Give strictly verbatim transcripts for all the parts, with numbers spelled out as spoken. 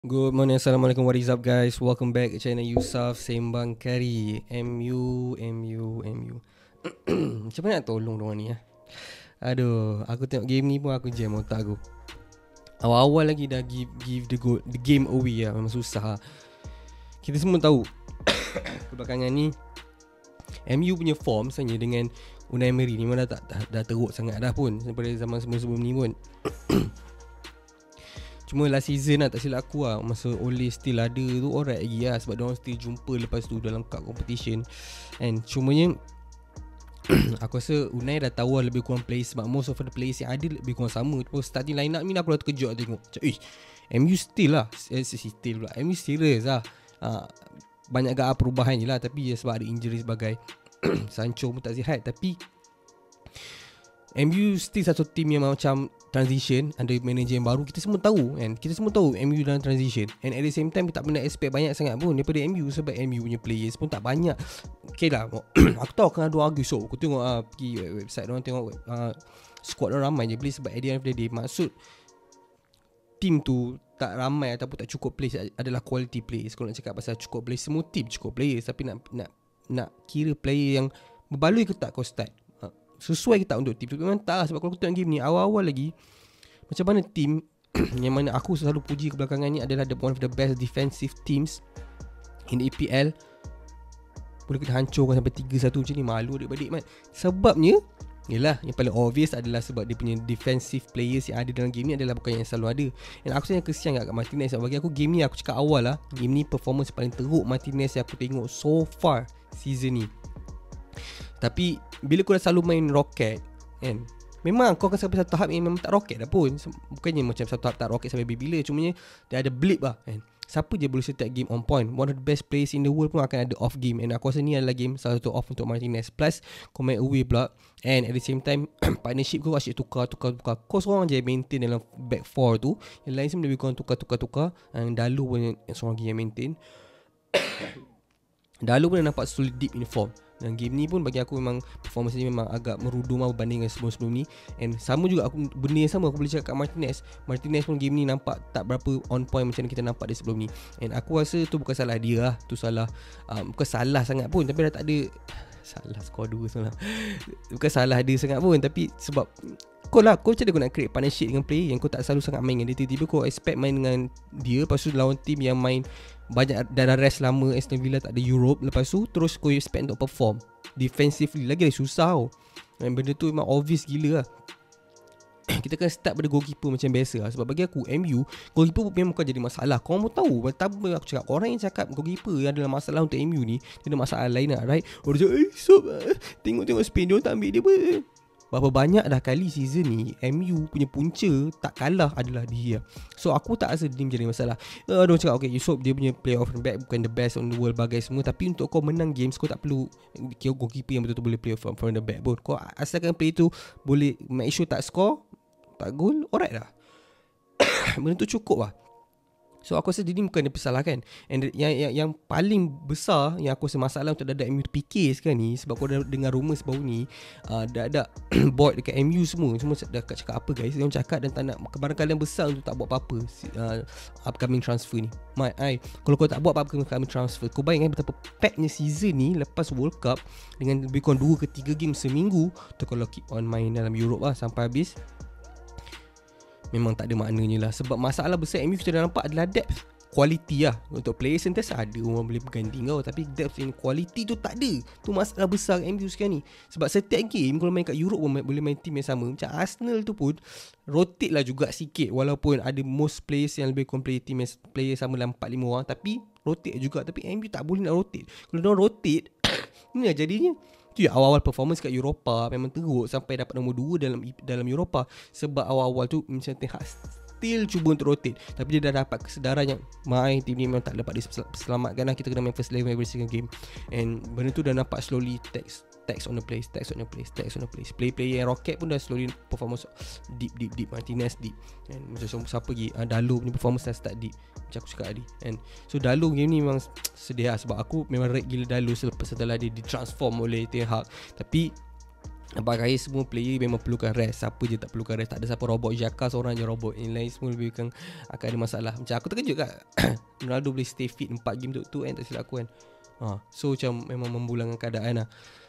Good morning, Assalamualaikum, what is up guys? Welcome back to channel Yusuf Sembang Kari. M U, M U, M U. Macam mana nak tolong diorang ni ya? Aduh, aku tengok game ni pun aku jam otak aku. Awal-awal lagi dah give give the goal, the game away lah. Memang susah lah. Kita semua tahu kebelakangan ni M U punya form sebenarnya dengan Unai Emery ni memang dah, tak, dah, dah teruk sangat dah pun daripada zaman sebelum-sebelum ni pun. Cuma last season lah, tak silap aku lah, masa Ole still ada tu alright lagi lah, sebab diorang still jumpa lepas tu dalam cup competition. And cumanya aku rasa Unai dah tahu lah lebih kurang players, sebab most of the players yang ada lebih kurang sama. Terus starting line up ni aku dah terkejut tengok. Macam eh M U still lah, eh, still pula M U serious lah. uh, Banyak agak perubahan je lah, tapi ya, sebab ada injury sebagai Sancho pun tak sihat. Tapi M U still satu team yang macam transition, ada manager yang baru. Kita semua tahu kan, kita semua tahu M U dalam transition. And at the same time, kita tak pernah expect banyak sangat pun daripada M U, sebab M U punya players pun tak banyak. Okay lah, aku tahu akan ada argue. So aku tengok uh, pergi website orang, tengok uh, squad orang ramai je play, sebab at the end of the day maksud team tu tak ramai ataupun tak cukup players adalah quality players. Kalau nak cakap pasal cukup players, semua team cukup players, tapi nak nak nak kira player yang berbaloi ke tak kau start, sesuai ke tak untuk team tu, memang tak lah. Sebab kalau aku tengok game ni awal-awal lagi, macam mana team yang mana aku selalu puji kebelakangan ni adalah the one of the best defensive teams in the E P L, boleh kita hancurkan sampai tiga satu macam ni, malu adik-adik man. Sebabnya yelah, yang paling obvious adalah sebab dia punya defensive players yang ada dalam game ni adalah bukan yang selalu ada. Dan aku sebenarnya kesian kat Martinez, sebab bagi aku game ni, aku cakap awal lah, game ni performance paling teruk Martinez yang aku tengok so far season ni. Tapi bila kau dah selalu main rocket kan, memang kau akan sampai satu tahap yang memang tak rocket dah pun. Bukannya macam satu tahap tak rocket sampai bila, cumanya dia ada blip lah kan. Siapa je boleh setiap game on point. One of the best players in the world pun akan ada off game. And aku rasa ni adalah game salah satu off untuk Martinez. Plus kau main away pula, and at the same time partnership kau asyik tukar tukar tukar. Kau seorang je maintain dalam back four tu, yang lain semua lebih kurang tukar tukar tukar. And Dalu pun seorang lagi yang maintain. Dalu pun dah nampak solid deep in form. Dan game ni pun bagi aku memang performance ni memang agak merudum lah berbanding dengan sebelum-sebelum ni. And sama juga aku, benda yang sama aku boleh cakap kat Martinez. Martinez pun game ni nampak tak berapa on point macam kita nampak dia sebelum ni. And aku rasa tu bukan salah dia lah, tu salah um, bukan salah sangat pun, tapi dah tak ada salah skor dua salah. Bukan salah dia sangat pun, tapi sebab kau lah, kau macam mana kau nak create partnership dengan player yang kau tak selalu sangat main dengan dia. Tiba-tiba kau expect main dengan dia, lepas tu lawan team yang main banyak dah rest lama, Aston Villa tak ada Europe, lepas tu terus kau expect untuk perform defensively lagi dah susah tau. Dan benda tu memang obvious gila lah. Kita kan start pada goalkeeper macam biasa lah. Sebab bagi aku M U goalkeeper memang bukan jadi masalah. Kau pun tahu, pertama aku cakap, orang yang cakap goalkeeper yang adalah masalah untuk M U ni, dia ada masalah lain lah, right? Orang cakap eh sob, tengok-tengok Spain dia tak ambil dia pun. Berapa banyak dah kali season ni M U punya punca tak kalah adalah dia. So aku tak rasa dia menjadi masalah. uh, Dia cakap okay Yusof dia punya player off the back bukan the best on the world bagai semua, tapi untuk kau menang games kau tak perlu kira goalkeeper yang betul-betul boleh play from, from the back pun. Kau asalkan play tu boleh make sure tak score, tak gol, alright dah. Benda tu cukup lah. So aku rasa dia ni bukan dia persalahkan. And yang, yang, yang paling besar yang aku rasa masalah untuk dadak M U fikir sekarang ni, sebab kau dah dengar rumour sebau ni, uh, dadak board dekat M U semua Semua dah cakap apa guys, dia orang cakap dan tak nak kebarangkalian besar untuk tak buat apa-apa uh, upcoming transfer ni. My eye, kalau kau tak buat apa-apa upcoming transfer, kau bayangkan betapa packnya season ni lepas World Cup, dengan lebih kurang dua ke tiga game seminggu tu. Kalau keep on main dalam Europe lah sampai habis, memang tak ada maknanya lah. Sebab masalah besar M U kita dah nampak adalah depth, quality lah. Untuk players sentiasa ada orang boleh berganti kau, tapi depth and quality tu tak ada. Tu masalah besar M U sekarang ni. Sebab setiap game kalau main kat Europe pun boleh main team yang sama. Macam Arsenal tu pun rotate lah juga sikit, walaupun ada most players yang lebih kurang play team yang player sama dalam empat lima orang, tapi rotate juga. Tapi M U tak boleh nak rotate. Kalau diorang rotate ni lah jadinya. Tu ya, awal-awal performance kat Eropah memang teruk sampai dapat nombor dua dalam dalam Eropah. Sebab awal-awal tu macam Ten Hag still cuba untuk rotate, tapi dia dah dapat kesedaran yang main team ni memang tak dapat diselamatkan lah. Kita kena main first eleven every single game. And benda tu dah nampak slowly tax tax on the place, tax on the place, tax on the place. Play-player yang rocket pun dah slowly performance deep, deep, deep. Martinez deep. And macam siapa lagi, uh, Dalu punya performance dah start deep, macam aku cakap tadi. And so Dalu game ni memang sedih lah, sebab aku memang rate gila Dalu selepas setelah dia ditransform oleh Ten Hag. Tapi Nampak gaya semua player memang perlukan rest. Siapa je tak perlukan rest. Tak ada siapa robot. Xhaka seorang je robot. Yang lain semua lebih kan akan ada masalah. Macam aku terkejut kat Ronaldo boleh stay fit empat game tu kan, tak silap aku kan. ha. So macam memang membulangkan keadaan lah.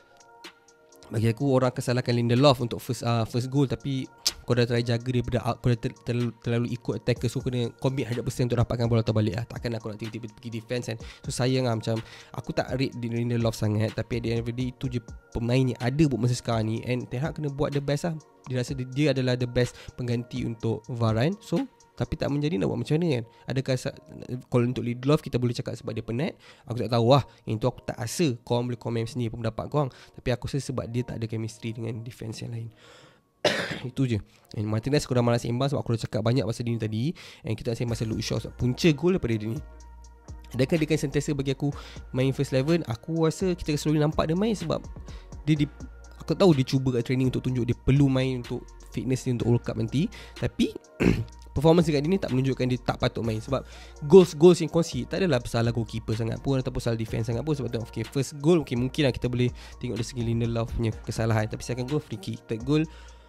Bagi aku orang akan salahkan Lindelof untuk first uh, first goal. Tapi kau dah try jaga daripada out, kau dah ter, terlalu, terlalu ikut attacker. So kena commit one hundred percent untuk dapatkan bola terbalik lah. Takkan aku nak tiba-tiba pergi defense kan. So sayang lah, macam aku tak rate Lindelof sangat. Tapi at the end of the day, itu je pemain yang ada buat masa sekarang ni. And Ten Hag kena buat the best lah. Dia rasa dia, dia adalah the best pengganti untuk Varane. So tapi tak menjadi, nak buat macam mana kan. Adakah kalau untuk Lindelof kita boleh cakap sebab dia penat? Aku tak tahu lah. Yang tu aku tak rasa. Korang boleh komen sendiri pendapat korang. Tapi aku rasa sebab dia tak ada chemistry dengan defense yang lain. Itu je. And Martinez aku dah malas sembang sebab aku dah cakap banyak pasal dia ni tadi. And kita nak sembang pasal Luke Shaw sebab punca gol daripada dia ni. Adakah dia kan sentiasa bagi aku main first eleven? Aku rasa kita selalu nampak dia main sebab dia di, aku tahu dia cuba kat training untuk tunjuk dia perlu main untuk fitness dia untuk World Cup nanti. Tapi performance dekat dia ni tak menunjukkan dia tak patut main. Sebab goals-goals yang concede tak adalah salah goalkeeper sangat pun ataupun salah defense sangat pun. Sebab tu okay, first goal okay, mungkin lah kita boleh tengok dari segi Lindelof punya kesalahan. Tapi second goal free kick, third goal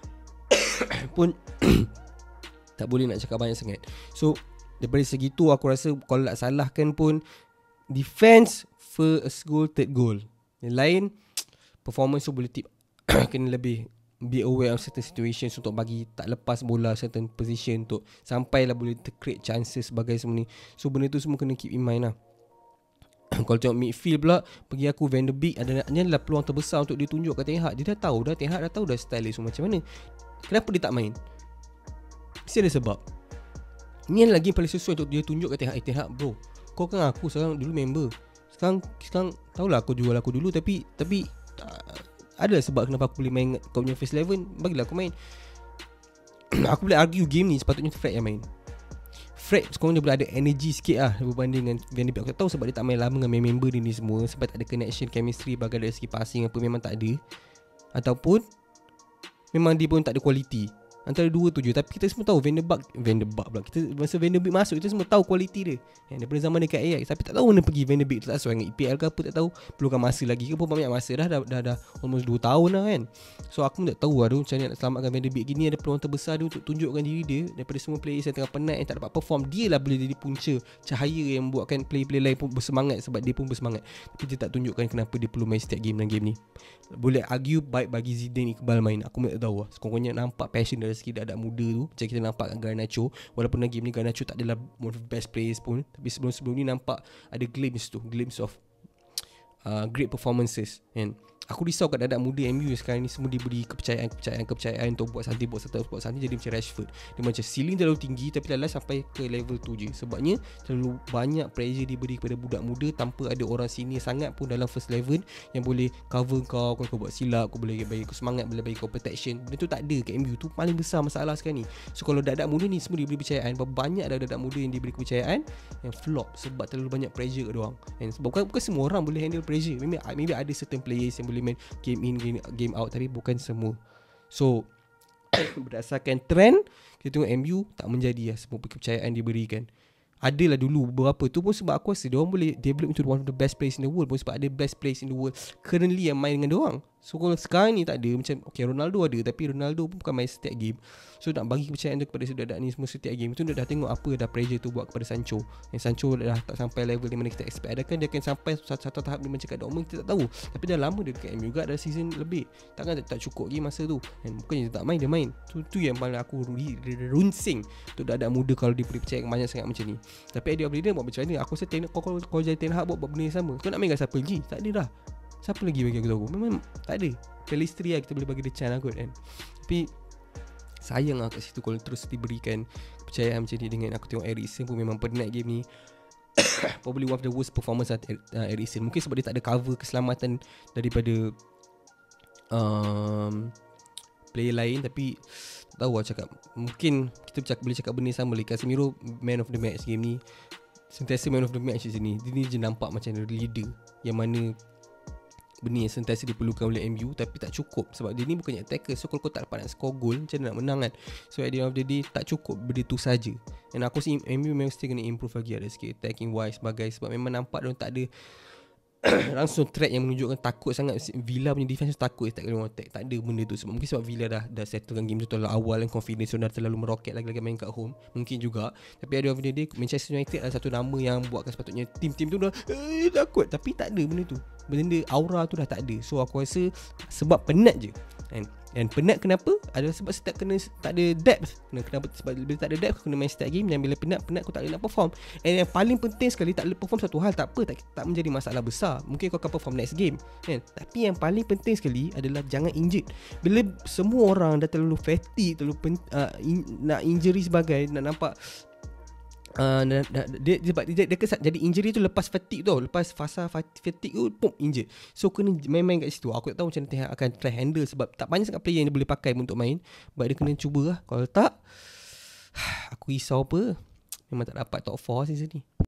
pun tak boleh nak cakap banyak sangat. So daripada segitu aku rasa kalau nak salahkan pun defense, first goal, third goal. Yang lain performance tu boleh tip kena lebih be aware of certain situations untuk bagi tak lepas bola certain position untuk sampailah boleh create chances sebagai semua ni. So benda tu semua kena keep in mind lah. Kalau tengok midfield pula, bagi aku Van de Beek ada adalah peluang terbesar untuk dia tunjuk kat Ten Hag. Dia dah tahu dah, Ten Hag dah tahu dah style dia semua macam mana. Kenapa dia tak main? Mesti ada sebab. Ni yang lagi paling sesuai untuk dia tunjuk kat Ten Hag. Eh Ten Hag bro, kau kan aku sekarang dulu member. Sekarang sekarang tahulah aku jual aku dulu tapi tapi uh, ada sebab kenapa aku boleh main kau punya first eleven. Bagilah aku main. Aku boleh argue game ni sepatutnya Fred yang main. Fred sekarang dia boleh ada energy sikit lah berbanding dengan Van de Beek. Aku tak tahu sebab dia tak main lama dengan member dia ni semua, sebab tak ada connection, chemistry bagai dari segi passing apa memang tak ada, ataupun memang dia pun tak ada quality. Antara dua tu je. Tapi kita semua tahu Van de Beek Van de Beek pula. Kita masa Van de Beek masuk kita semua tahu quality dia. Yang daripada zaman dekat A X. Tapi tak tahu mana pergi Van de Beek. Tak sesuai dengan E P L ke apa tak tahu. Perlukan masa lagi ke pun banyak masa dah dah, dah dah almost dua tahun dah kan. So aku pun tak tahu lah tu macam mana nak selamatkan Van de Beek. Gini ada peluang terbesar dia untuk tunjukkan diri dia. Daripada semua players yang tengah penat yang tak dapat perform, dia lah boleh jadi punca cahaya yang buatkan player-player lain pun bersemangat. Sebab dia pun bersemangat. Tapi dia tak tunjukkan kenapa dia perlu main setiap game dalam game ni. Boleh argue baik bagi Zidane Iqbal main. Aku pun tak tahu lah. Sekurang-kurangnya nampak passion dari segi anak muda tu. Macam kita nampak kat Garnacho. Walaupun dalam game ni Garnacho tak adalah one of the best players pun, tapi sebelum-sebelum ni nampak ada glimpse tu, glimpse of uh, great performances. And aku risau kat anak muda M U sekarang ni semua diberi kepercayaan kepercayaan kepercayaan untuk buat santai buat santai buat santai jadi macam Rashford. Dia macam ceiling terlalu tinggi tapi last sampai ke level tu je. Sebabnya terlalu banyak pressure diberi kepada budak muda tanpa ada orang senior sangat pun dalam first eleven yang boleh cover kau. Kau, kau buat silap, kau boleh bagi kau semangat, boleh bagi kau protection. Benda tu tak ada kat M U. Tu paling besar masalah sekarang ni. So kalau dadak muda ni semua diberi kepercayaan, banyak dah dadak muda yang diberi kepercayaan yang flop sebab terlalu banyak pressure kat dia orang. And sebab bukan, bukan semua orang boleh handle pressure. Maybe, maybe ada certain players yang boleh main game in game, game out, tapi bukan semua. So berdasarkan trend kita tengok M U tak menjadi lah semua kepercayaan diberikan. Adalah dulu beberapa tu pun sebab aku rasa dia orang boleh develop into one of the best players in the world pun sebab ada best players in the world currently yang main dengan dia orang. So kalau sekarang ni tak ada, macam okay Ronaldo ada tapi Ronaldo pun bukan main setiap game. So nak bagi kepercayaan tu kepada budak-budak ni semua setiap game tu, dia dah tengok apa dah pressure tu buat kepada Sancho. Yang Sancho dah tak sampai level di mana kita expect. Adakah dia akan sampai satu, satu tahap dia macam kat Dortmund, kita tak tahu. Tapi dah lama dia dekat M U juga, dah season lebih. Takkan tak, tak cukup lagi masa tu. Dan bukannya dia tak main, dia main. Tu, tu yang paling aku runsing untuk budak-budak muda kalau diberi percayaan banyak sangat macam ni. Tapi dia boleh buat macam mana? Aku rasa ten, kau, kau, kau jadi Ten Hag buat, buat benda yang sama. Kau nak main dengan siapa lagi? Tak ada dah. Siapa lagi bagi aku tahu? Memang tak ada. Pelistri lah kita boleh bagi dia chance lah kot kan. Tapi sayang lah kat situ kalau terus diberikan kepercayaan macam ni. Dengan aku tengok Eriksen pun memang penat game ni. Probably one of the worst performance at uh, Eriksen. Mungkin sebab dia tak ada cover keselamatan daripada um, player lain. Tapi tak tahu lah cakap. Mungkin kita cakap, boleh cakap benda sama lagi. Casemiro man of the match game ni. Sentiasa man of the match macam ni. Dia ni je nampak macam leader yang mana benda yang sentiasa diperlukan oleh M U tapi tak cukup sebab dia ni bukannya attacker. So kalau kau tak dapat nak score goal, macam mana nak menang kan? So at the end of the day tak cukup benda tu saja. Dan aku rasa M U memang mesti kena improve lagi ada sikit attacking wise sebagai, sebab memang nampak dia tak ada langsung track yang menunjukkan takut sangat Villa punya defense takut tak kena attack. Tak ada benda tu sebab mungkin sebab Villa dah dah settlekan game tu terlalu awal dan confidence dah terlalu meroket lagi-lagi main kat home. Mungkin juga. Tapi ada of the day Manchester United adalah satu nama yang buatkan sepatutnya tim-tim tu dah eh, takut. Tapi tak ada benda tu. Benda aura tu dah tak ada. So aku rasa sebab penat je. And, and penat kenapa? Adalah sebab setiap kena tak ada depth. Kena, kenapa? Sebab bila tak ada depth kena main setiap game. Dan bila penat, penat aku tak boleh nak perform. And yang paling penting sekali, tak boleh perform satu hal tak apa, tak, tak menjadi masalah besar. Mungkin kau akan perform next game kan? Tapi yang paling penting sekali adalah jangan injured. Bila semua orang dah terlalu fatigue, terlalu pen, uh, in, nak injury sebagai, nak nampak Uh, dia, dia, dia, dia kesat jadi injury tu lepas fatigue tu, lepas fasa fatigue tu pum injured. So kena main-main kat situ. Aku tak tahu macam mana akan try handle sebab tak banyak sangat player yang dia boleh pakai untuk main. But dia kena cuba lah. Kalau tak, aku risau apa, memang tak dapat top four season ni.